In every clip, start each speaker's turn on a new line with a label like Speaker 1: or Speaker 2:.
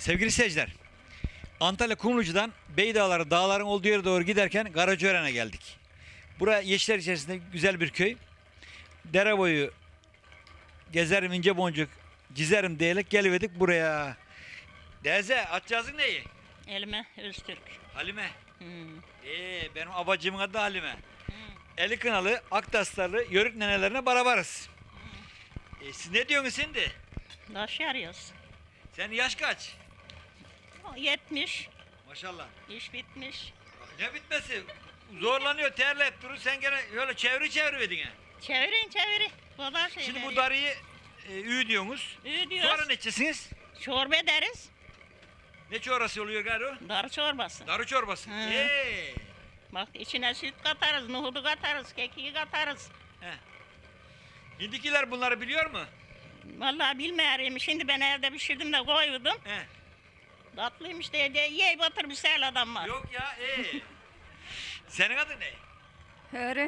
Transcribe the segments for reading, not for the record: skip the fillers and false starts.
Speaker 1: Sevgili seyirciler, Antalya Kumlucu'dan Beydağları dağların olduğu yere doğru giderken Karacaören'e geldik. Buraya yeşiller içerisinde güzel bir köy. Dere boyu gezerim ince boncuk, cizerim diyerek geliverdik buraya. Deze, atacağızın neyi?
Speaker 2: Elime Öztürk.
Speaker 1: Halime.
Speaker 2: Hmm.
Speaker 1: Benim abacımın adı Halime. Eli kınalı, Aktaslarlı, Yörük nenelerine barbarız. Siz ne diyorsunuz şimdi?
Speaker 2: Taş yarıyoruz.
Speaker 1: Sen yaş kaç?
Speaker 2: 70.
Speaker 1: Maşallah.
Speaker 2: İş bitmiş.
Speaker 1: Ne bitmesi? Zorlanıyor, terleyip durur. Sen gene öyle çeviri ha.
Speaker 2: Çevirin. Bu da şey
Speaker 1: Şimdi bu
Speaker 2: veriyor.
Speaker 1: darıyı ü diyorsunuz.
Speaker 2: Diyoruz.
Speaker 1: Sonra ne içesiniz?
Speaker 2: Çorba ederiz.
Speaker 1: Ne çorbası oluyor gari o?
Speaker 2: Dar çorbası.
Speaker 1: Darı çorbası.
Speaker 2: Hı. Bak içine süt katarız, nohudu katarız, kekiği katarız.
Speaker 1: Hindikiler bunları biliyor mu?
Speaker 2: Vallahi bilmiyorum. Şimdi ben evde pişirdim de koydum.
Speaker 1: He.
Speaker 2: Tatlıymış diye ye batır bir sel adam var.
Speaker 1: Yok ya. Senin adın ne?
Speaker 3: Hörü.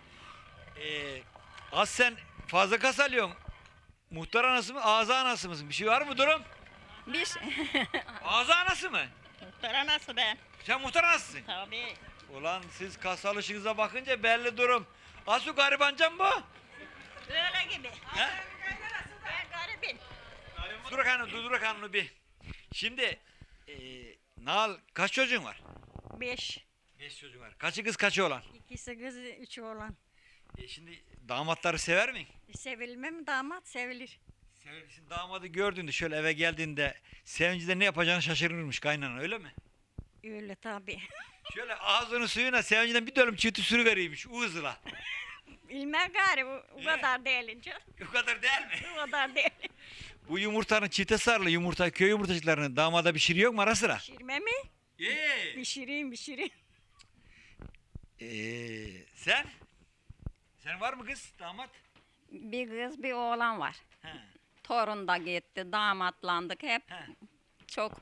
Speaker 1: Az sen fazla kas alıyorsun. Muhtar anası mı, ağza anası mısın? Bir şey var mı durum?
Speaker 3: Biz
Speaker 1: Ağza anası mı?
Speaker 2: Muhtar anası ben.
Speaker 1: Sen muhtar anasısın.
Speaker 2: Tabii.
Speaker 1: Ulan siz kas alışınıza bakınca belli durum. Asu garibanca mı bu?
Speaker 2: Öyle gibi.
Speaker 1: He?
Speaker 2: Ben garibim.
Speaker 1: Dur bakalım bir. Şimdi Nal kaç çocuğun var?
Speaker 3: 5.
Speaker 1: 5 çocuğun var. Kaçı kız kaçı oğlan?
Speaker 3: İkisi kız, üçü oğlan.
Speaker 1: Şimdi damatları sever mi?
Speaker 3: Sevilme mi damat? Sevilir.
Speaker 1: Şimdi damadı gördüğünde şöyle eve geldiğinde sevincinde ne yapacağını şaşırırmış kaynana öyle mi?
Speaker 3: Öyle tabii.
Speaker 1: Şöyle ağzının suyuna sevincinden bir dönüm çiğti sürüveriymiş o hızla.
Speaker 3: Bilmem gari o kadar değilince.
Speaker 1: O kadar değil mi?
Speaker 3: O kadar değil.
Speaker 1: Bu yumurtanın çiğte sarılı yumurta köy yumurtacıklarını damada pişiriyor mu ara sıra?
Speaker 3: Pişirme mi? Pişireyim.
Speaker 1: Sen? Sen var mı kız damat?
Speaker 3: Bir kız bir oğlan var.
Speaker 1: He.
Speaker 3: Torun da gitti, damatlandık hep.
Speaker 1: He.
Speaker 3: Çok.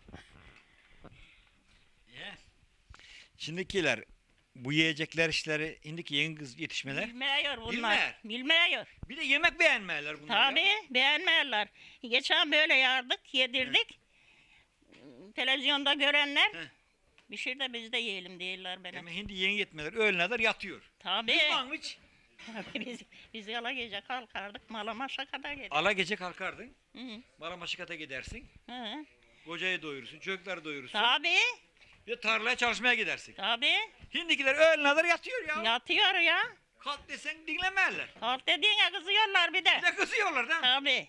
Speaker 1: Şimdikiler bu yiyecekler işleri indiki yeni kız yetişmeler.
Speaker 2: Bilmiyor bunlar.
Speaker 1: Bilmiyor.
Speaker 2: Bilmiyor.
Speaker 1: Bir de yemek beğenmeyeler bunlar ya.
Speaker 2: Tabii beğenmiyorlar. Geçen böyle yardık, yedirdik. Televizyonda görenler
Speaker 1: He.
Speaker 2: bir şey de biz de yiyelim değiller benim.
Speaker 1: Ama hindi yeni yetmeler öğlene kadar yatıyor.
Speaker 2: Tabii.
Speaker 1: Biz mangıç.
Speaker 2: biz yala gece kalkardık, Malamaş'a kadar giderdik.
Speaker 1: Ala gece kalkardın.
Speaker 2: Hı hı.
Speaker 1: Malamaşıkata gidersin.
Speaker 2: Hı.
Speaker 1: Kocayı doyurursun, çocukları doyurursun.
Speaker 2: Tabii,
Speaker 1: Bir de tarlaya çalışmaya gidersin.
Speaker 2: tabii.
Speaker 1: Hindikiler öğlene kadar yatıyor ya.
Speaker 2: Yatıyor ya.
Speaker 1: Kalk desen dinlemezler.
Speaker 2: Kalk dediğin ya kızıyorlar bir de.
Speaker 1: Bir de kızıyorlar değil mi?
Speaker 2: Tabii.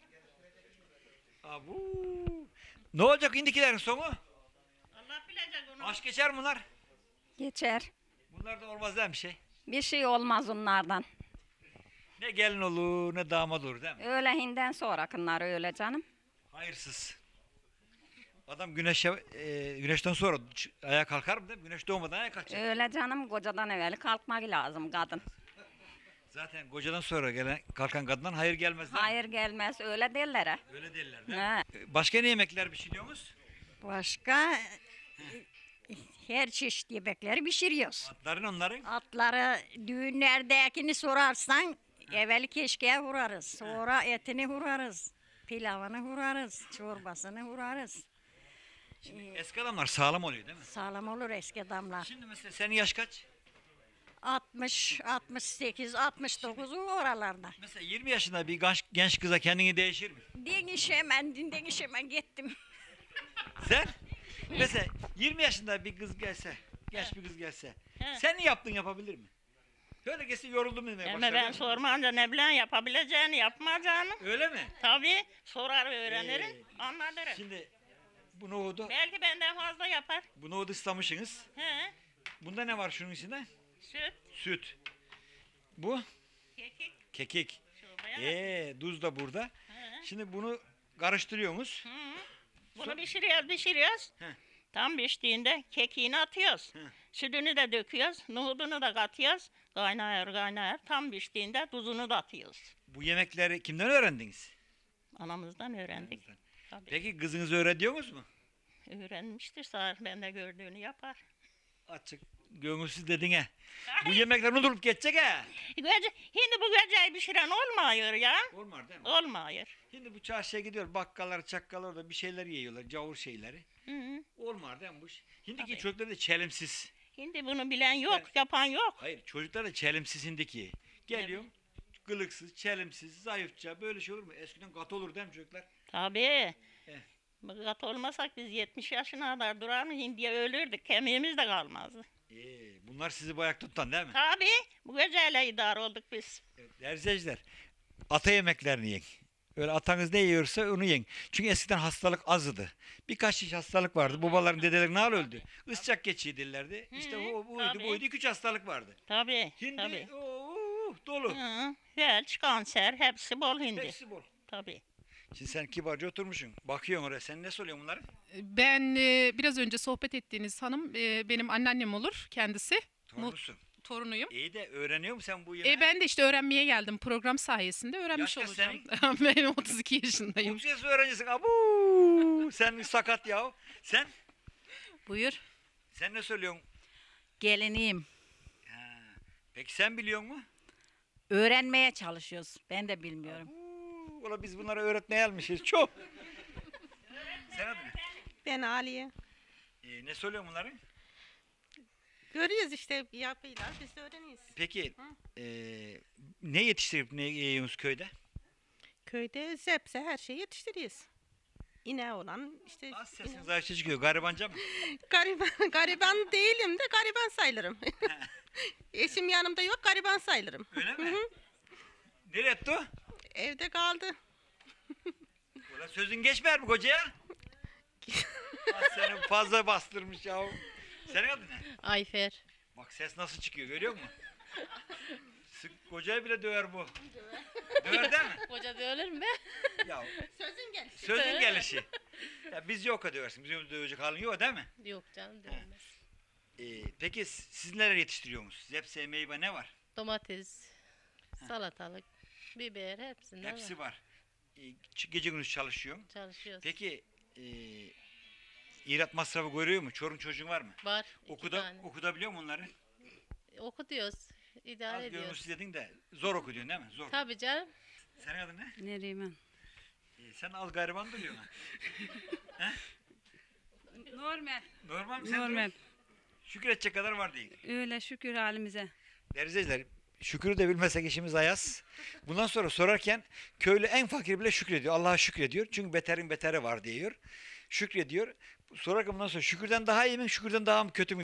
Speaker 1: Abu. Ne olacak hindikilerin sonu?
Speaker 2: Allah bilecek onu.
Speaker 1: Aşk geçer mi bunlar?
Speaker 3: Geçer.
Speaker 1: Bunlar da olmaz değil mi bir şey?
Speaker 3: Bir şey olmaz onlardan.
Speaker 1: Ne gelin olur ne damat olur değil mi?
Speaker 3: Öğlehinden sonrakınlar öyle canım.
Speaker 1: Hayırsız. Adam güneşten sonra ayağa kalkar mı değil mi? Güneş doğmadan ayağa kalkacak.
Speaker 3: Öyle canım kocadan evvel kalkmak lazım kadın.
Speaker 1: Zaten kocadan sonra kalkan kadından hayır gelmez değil mi?
Speaker 3: Hayır gelmez öyle derler. Ha.
Speaker 1: Öyle derler değil mi?
Speaker 3: Ha.
Speaker 1: Başka ne yemekler pişiriyor musunuz?
Speaker 3: Başka her çeşit yemekleri pişiriyoruz.
Speaker 1: Atların onların.
Speaker 3: Atları düğünlerdekini sorarsan evvel keşkeye vurarız. Sonra etini vurarız. Pilavını vurarız. Çorbasını vurarız.
Speaker 1: Eski adamlar sağlam oluyor değil mi?
Speaker 3: Sağlam olur eski adamlar.
Speaker 1: Şimdi mesela senin yaş kaç?
Speaker 3: 60, 68, 69 oralarda.
Speaker 1: Mesela 20 yaşında bir genç kıza kendini değişir mi?
Speaker 3: Değişemem gittim.
Speaker 1: Sen? Mesela 20 yaşında bir kız gelse, genç bir kız gelse,
Speaker 2: He.
Speaker 1: sen ne yaptın yapabilir mi? Böyle gelse yoruldum demeye
Speaker 2: Ama
Speaker 1: başlar.
Speaker 2: ben
Speaker 1: değil mi?
Speaker 2: sormayınca ne bilen yapabileceğini yapmayacağını.
Speaker 1: Öyle mi?
Speaker 2: Tabii sorar öğrenirim, anlatırım.
Speaker 1: Şimdi bu nohudu,
Speaker 2: Belki benden fazla yapar.
Speaker 1: bu nohudu ıslamışsınız.
Speaker 2: He,
Speaker 1: Bunda ne var şunun içinde?
Speaker 2: süt,
Speaker 1: Süt. Bu
Speaker 2: kekik,
Speaker 1: kekik.
Speaker 2: çorbaya.
Speaker 1: Tuz da burada.
Speaker 2: He.
Speaker 1: Şimdi bunu karıştırıyorsunuz.
Speaker 2: Hı. Bunu pişiriyoruz.
Speaker 1: He.
Speaker 2: Tam piştiğinde kekiğini atıyoruz.
Speaker 1: He.
Speaker 2: Sütünü de döküyoruz, nohudunu da katıyoruz. Kaynar. Tam piştiğinde tuzunu da atıyoruz.
Speaker 1: Bu yemekleri kimden öğrendiniz?
Speaker 2: Anamızdan öğrendik. Tabii.
Speaker 1: Peki kızınız öğretiyor mu?
Speaker 2: Öğrenmiştir sağ ben de gördüğünü yapar.
Speaker 1: Açık Gönülsüz dedin he. Bu yemekler unutulup geçecek he.
Speaker 2: Şimdi bu geceyi pişiren olmuyor ya.
Speaker 1: Olmaz değil mi?
Speaker 2: Olmuyor.
Speaker 1: Şimdi bu çarşıya gidiyor. Bakkallar, çakkallar orada bir şeyler yiyorlar. Cavur şeyleri.
Speaker 2: Hı -hı.
Speaker 1: Olmaz değil mi bu iş? Şimdiki
Speaker 2: Tabii.
Speaker 1: çocuklar da çelimsiz.
Speaker 2: Şimdi bunu bilen yok,
Speaker 1: Evet.
Speaker 2: yapan yok.
Speaker 1: Hayır çocuklar da çelimsiz şimdiki. Geliyor. Kılıksız, çelimsiz, zayıfça böyle şey olur mu? Eskiden kat olur değil mi çocuklar?
Speaker 2: Tabii.
Speaker 1: Eh.
Speaker 2: Kat olmasak biz 70 yaşına kadar durar mı? Hindiye ölürdük. Kemiğimiz de kalmazdı.
Speaker 1: Bunlar sizi bu ayakta tutan değil mi?
Speaker 2: Tabii. Bu geceyle idare olduk biz.
Speaker 1: Evet, değerli izleyiciler, ata yemeklerini yiyin. Öyle atanız ne yiyorsa onu yiyin. Çünkü eskiden hastalık azdı. Birkaç çeşit hastalık vardı. Babaların, dedelerin ne öldü? Isçak geçiği dillerdi. İşte o buydu,
Speaker 2: tabii.
Speaker 1: buydu. 2-3 hastalık vardı.
Speaker 2: Tabii.
Speaker 1: Şimdi
Speaker 2: Tabii.
Speaker 1: dolu.
Speaker 2: Hı, felç, kanser hepsi bol hindi.
Speaker 1: Hepsi bol.
Speaker 2: Tabii.
Speaker 1: Şimdi sen kibarca oturmuşsun. Bakıyorsun oraya. Sen ne soruyorsun bunları?
Speaker 4: Ben biraz önce sohbet ettiğiniz hanım benim anneannem olur kendisi.
Speaker 1: Torunusun.
Speaker 4: Torunuyum.
Speaker 1: İyi de öğreniyor musun sen bu yemeği?
Speaker 4: Ben de işte öğrenmeye geldim program sayesinde öğrenmiş
Speaker 1: Yaş kaç
Speaker 4: olacağım. Benim 32 yaşındayım.
Speaker 1: Uluslararası öğrencisin. Abu! Sen sakat ya. Sen?
Speaker 5: Buyur.
Speaker 1: Sen ne söylüyorsun?
Speaker 5: Geliniyim.
Speaker 1: Ha. Peki sen biliyor musun?
Speaker 5: Öğrenmeye çalışıyoruz. Ben de bilmiyorum.
Speaker 1: Ula biz bunları öğretmeye almışız. Çok. Sen adın ne?
Speaker 6: Ben Aliye.
Speaker 1: Ne söylüyorsun bunları?
Speaker 6: Görüyoruz işte yapıyorlar, biz de öğreniyoruz.
Speaker 1: Peki ne yetiştirip ne yiyorsunuz köyde?
Speaker 6: Köyde zepse her şeyi yetiştiriyoruz. İneği olan işte
Speaker 1: Az sesiniz ayakta çıkıyor. Garibanca mı?
Speaker 6: gariban değilim de gariban sayılırım. Eşim yanımda yok, gariban sayılırım.
Speaker 1: Öyle mi? Nereye etti o?
Speaker 6: Evde kaldı.
Speaker 1: Ula sözün geçmer mi kocaya? Seni fazla bastırmış ya. Senin adın ne?
Speaker 7: Ayfer.
Speaker 1: Bak ses nasıl çıkıyor görüyor musun? Kocayı bile döver bu. Döver değil mi?
Speaker 7: Koca da ölür mü?
Speaker 1: Ya
Speaker 6: Sözün gelişi.
Speaker 1: sözün gelişi. Ya biz yok döversin. Bizim dövecek halin yok değil mi?
Speaker 7: Yok canım dövmez.
Speaker 1: Peki siz neler yetiştiriyorsunuz? Zepse, meyve ne var?
Speaker 7: Domates, salatalık, biber hepsinden
Speaker 1: Hepsi
Speaker 7: var.
Speaker 1: var. Gece gündüz çalışıyorum.
Speaker 7: Çalışıyoruz.
Speaker 1: Peki İrat masrafı görüyor mu? Çorun çocuğun var mı?
Speaker 7: Var. iki tane.
Speaker 1: Okutabiliyor mu onları?
Speaker 7: Oku diyoruz. İdare
Speaker 1: Az
Speaker 7: ediyoruz.
Speaker 1: görmüş dedin de zor okuyorsun değil mi? Zor.
Speaker 7: Tabii canım.
Speaker 1: Senin adın ne?
Speaker 5: Neriman.
Speaker 1: Sen al gariban duruyorsun ha.
Speaker 8: Normal.
Speaker 1: Normal mi? Sen
Speaker 8: Normal.
Speaker 1: şükredecek kadar var değil.
Speaker 8: Öyle şükür halimize.
Speaker 1: Değerli izleyiciler, şükürü de bilmesek işimiz ayaz. Bundan sonra sorarken köylü en fakir bile şükrediyor. Allah'a şükrediyor. Çünkü beterin beteri var diyor. Şükrediyor. Sorarken bundan sonra şükürden daha iyi mi, şükürden daha mı kötü mü?